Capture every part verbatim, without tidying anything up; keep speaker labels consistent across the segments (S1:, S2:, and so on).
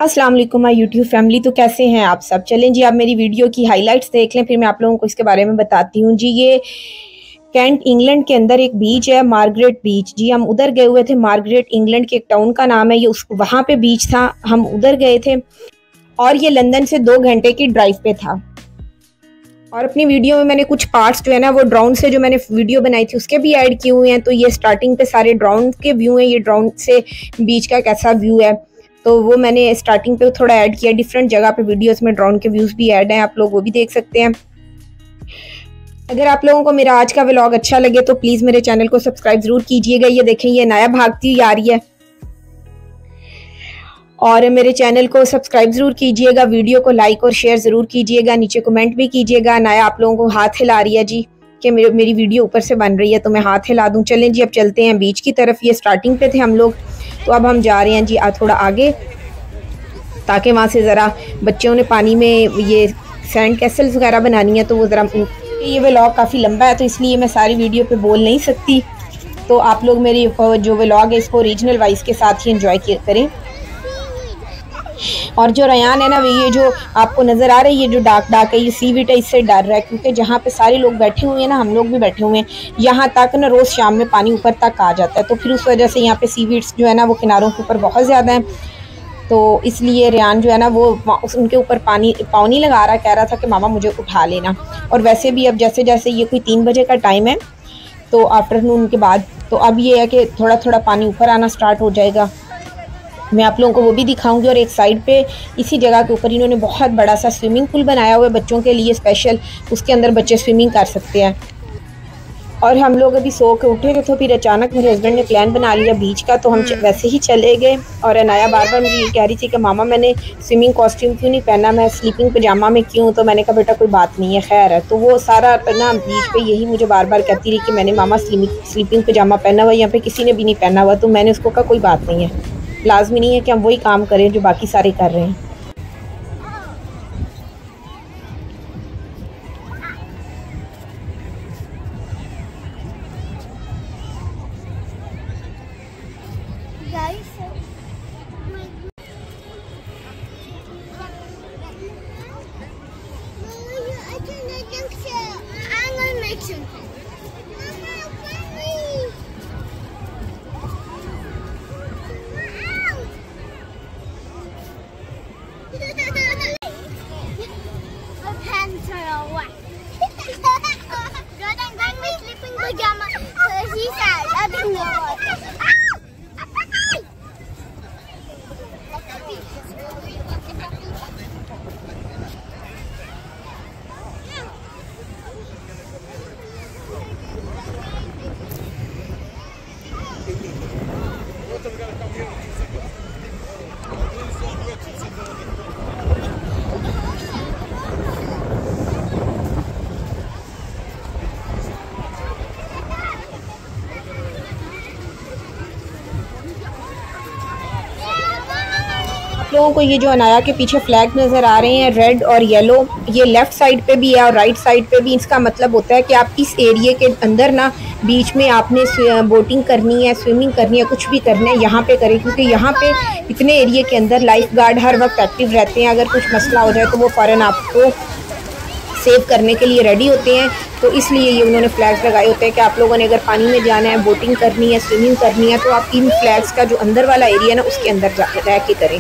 S1: अस्सलाम वालेकुम my YouTube family. तो कैसे हैं आप सब? चलें जी, आप मेरी वीडियो की हाइलाइट्स देख लें, फिर मैं आप लोगों को इसके बारे में बताती हूँ जी। ये कैंट इंग्लैंड के अंदर एक बीच है, मार्गरेट बीच। जी हम उधर गए हुए थे। मार्गरेट इंग्लैंड के एक टाउन का नाम है ये, उस वहाँ पे बीच था, हम उधर गए थे और ये लंदन से दो घंटे की ड्राइव पे था। और अपनी वीडियो में मैंने कुछ पार्ट्स जो है ना वो ड्रोन से जो मैंने वीडियो बनाई थी उसके भी ऐड किए हुए हैं। तो ये स्टार्टिंग पे सारे ड्रोन के व्यू हैं, ये ड्रोन से बीच का कैसा व्यू है तो वो मैंने स्टार्टिंग पे थोड़ा ऐड किया। डिफरेंट जगह पे वीडियोस में ड्रोन के व्यूज़ भी ऐड हैं, आप लोग वो भी देख सकते हैं। अगर आप लोगों को मेरा आज का व्लॉग अच्छा लगे तो प्लीज़ मेरे चैनल को सब्सक्राइब ज़रूर कीजिएगा। ये देखें, ये नाया भागती हुई आ रही है और मेरे चैनल को सब्सक्राइब ज़रूर कीजिएगा। वीडियो को लाइक और शेयर ज़रूर कीजिएगा, नीचे कमेंट भी कीजिएगा। नाया आप लोगों को हाथ हिला रही है जी कि मेरी मेरी वीडियो ऊपर से बन रही है तो मैं हाथ हिला दूँ। चलें जी, अब चलते हैं बीच की तरफ। ये स्टार्टिंग पे थे हम लोग, तो अब हम जा रहे हैं जी थोड़ा आगे, ताकि वहाँ से ज़रा बच्चों ने पानी में ये सैंड कैसल्स वगैरह बनानी है तो वो ज़रा, ये व्लॉग काफ़ी लंबा है तो इसलिए मैं सारी वीडियो पे बोल नहीं सकती। तो आप लोग मेरी जो व्लॉग है इसको रीजनल वाइज के साथ ही एंजॉय करें। और जो रयान है ना, ये जो आपको नज़र आ रही है, जो डार्क डार्क है, ये सीवीट है, इससे डर रहा है क्योंकि जहाँ पे सारे लोग बैठे हुए हैं ना, हम लोग भी बैठे हुए हैं, यहाँ तक ना रोज़ शाम में पानी ऊपर तक आ जाता है। तो फिर उस वजह से यहाँ पे सीवीट्स जो है ना वो किनारों के ऊपर बहुत ज़्यादा है, तो इसलिए रेयान जो है ना वो उनके ऊपर पानी पाँव नहीं लगा रहा, कह रहा था कि मामा मुझे उठा लेना। और वैसे भी अब जैसे जैसे ये कोई तीन बजे का टाइम है तो आफ्टरनून के बाद, तो अब ये है कि थोड़ा थोड़ा पानी ऊपर आना स्टार्ट हो जाएगा। मैं आप लोगों को वो भी दिखाऊंगी। और एक साइड पे इसी जगह के ऊपर इन्होंने बहुत बड़ा सा स्विमिंग पूल बनाया हुआ है बच्चों के लिए स्पेशल, उसके अंदर बच्चे स्विमिंग कर सकते हैं। और हम लोग अभी सो के उठे थे तो फिर अचानक मेरे हस्बैंड ने प्लान बना लिया बीच का, तो हम वैसे ही चले गए। और अनाया बार बार मुझे ये कह रही थी कि मामा मैंने स्विमिंग कॉस्ट्यूम क्यों नहीं पहना, मैं स्लीपिंग पजामा में क्यों? तो मैंने कहा बेटा कोई बात नहीं है, खैर है। तो वो सारा ना बीच पे यही मुझे बार बार कहती रही कि मैंने मामा स्लीपिंग पजामा पहना हुआ, यहाँ पे किसी ने भी नहीं पहना हुआ। तो मैंने उसको कहा कोई बात नहीं है, लाजमी नहीं है कि हम वही काम करें जो बाकी सारे कर रहे हैं। लोगों को ये जो अनाया के पीछे फ्लैग नज़र आ रहे हैं रेड और येलो, ये लेफ़्ट साइड पे भी है और राइट साइड पे भी। इसका मतलब होता है कि आप इस एरिया के अंदर ना बीच में आपने बोटिंग करनी है, स्विमिंग करनी है, कुछ भी करना है यहाँ पे करें, क्योंकि यहाँ पे इतने एरिया के अंदर लाइफ गार्ड हर वक्त एक्टिव रहते हैं। अगर कुछ मसला हो जाए तो वो फ़ौरन आपको सेव करने के लिए रेडी होते हैं। तो इसलिए ये उन्होंने फ्लैग्स लगाए होते हैं कि आप लोगों ने अगर पानी में जाना है, बोटिंग करनी है, स्विमिंग करनी है, तो आप इन फ्लैग्स का जो अंदर वाला एरिया है ना उसके अंदर रह के करें।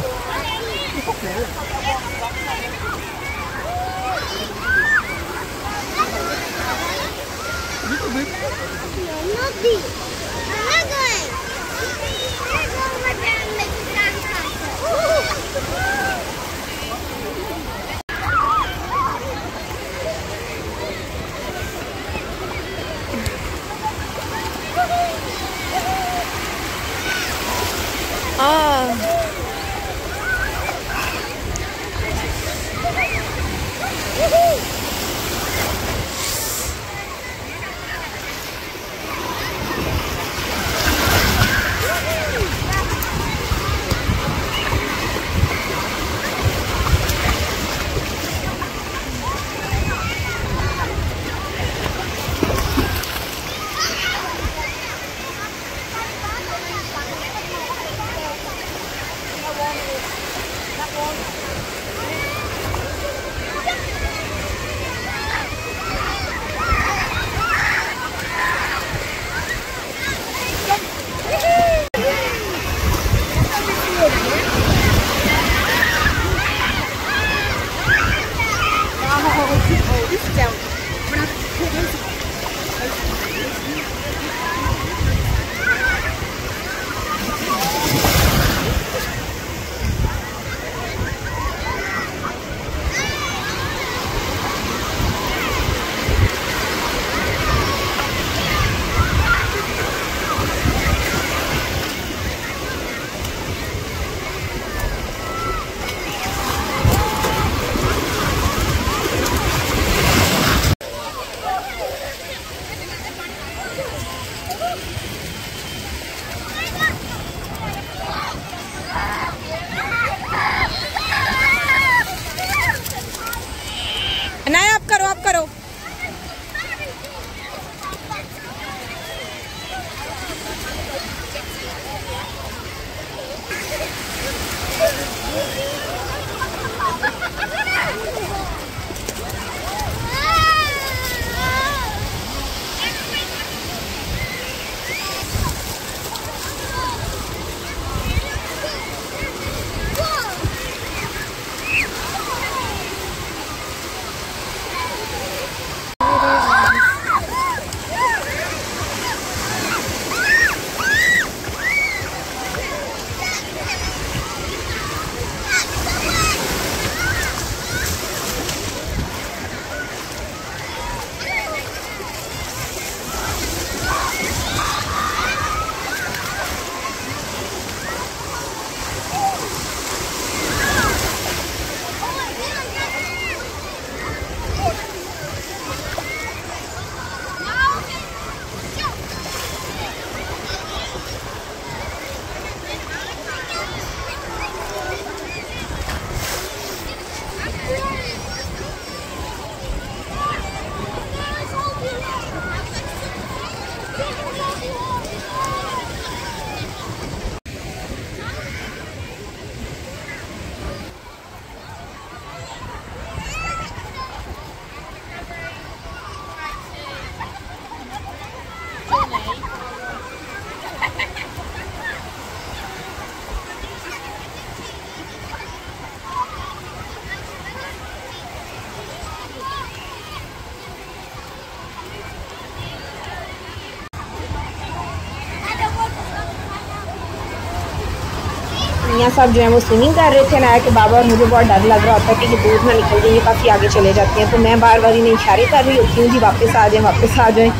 S1: मियाँ साहब जो हैं वो स्विमिंग कर रहे थे नया के बाबा, और मुझे बहुत डर लग रहा होता है कि ये दूर ना निकल जाए, ये काफ़ी आगे चले जाते हैं। तो मैं बार बार इन्हें इशारे कर रही होती हूँ जी वापस आ जाएं, वापस आ जाएं।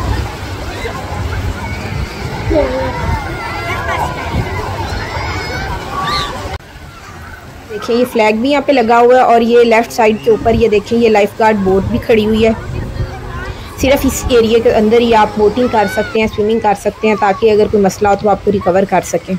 S1: देखिए ये फ्लैग भी यहाँ पे लगा हुआ है, और ये लेफ़्ट साइड के ऊपर ये देखें ये लाइफ गार्ड बोट भी खड़ी हुई है। सिर्फ इस एरिया के अंदर ही आप बोटिंग कर सकते हैं, स्विमिंग कर सकते हैं, ताकि अगर कोई मसला हो तो आपको रिकवर कर सकें।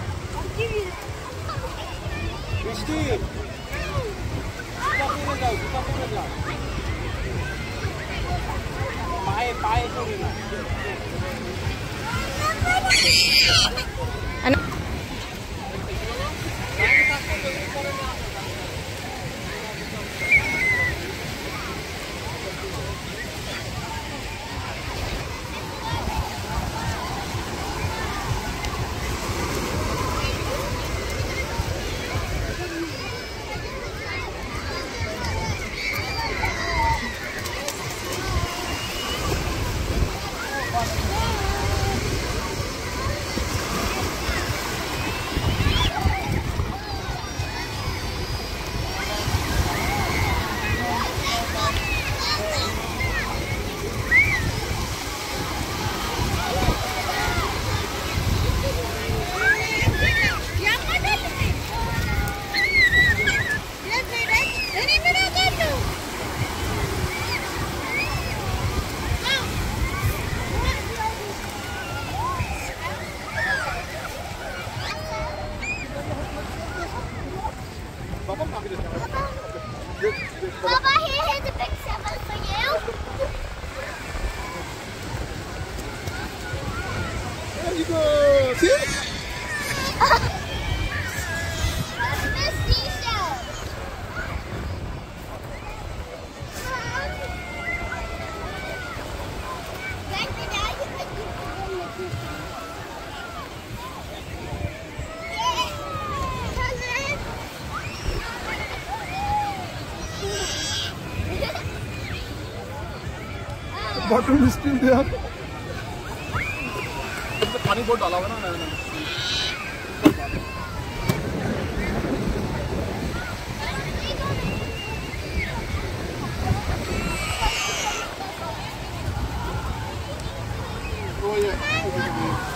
S2: Papa, here, here's a big symbol for you.
S3: There you go. See?
S2: What's this seashell? Like the dad, you could do it. Yeah. Cousin.
S3: Bottom is still there. पानी बहुत डाला हुआ ना मैंने। Oh yeah.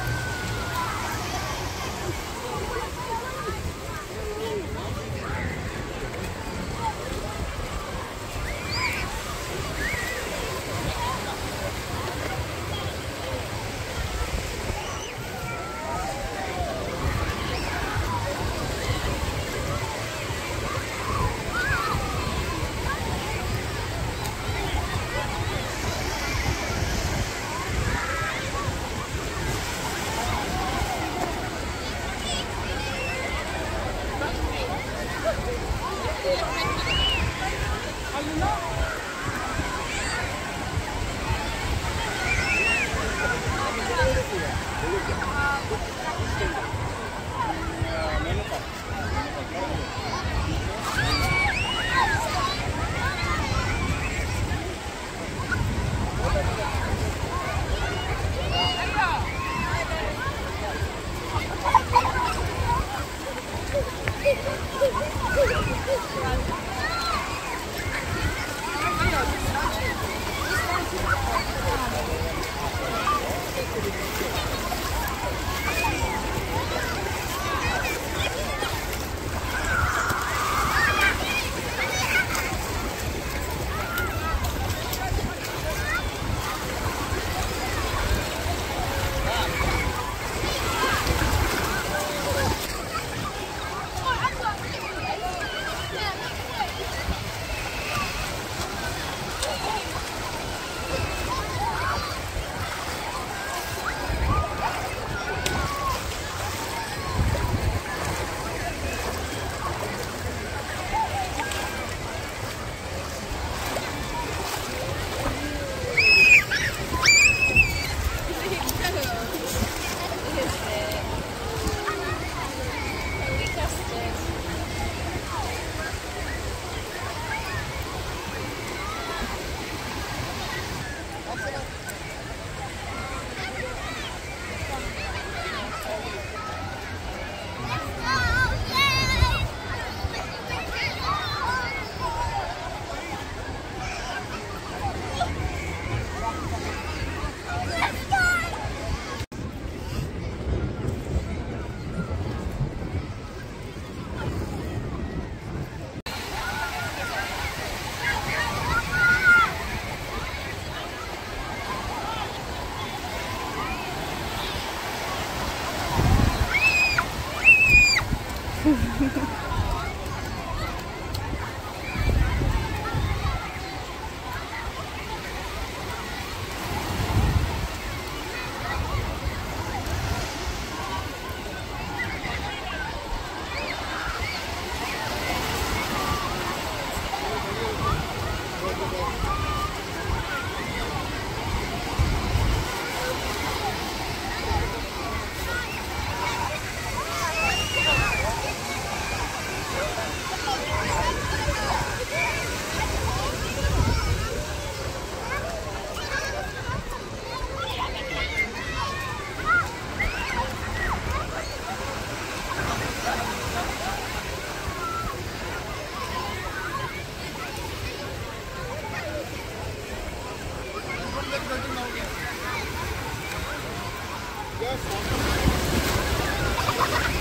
S3: Yes.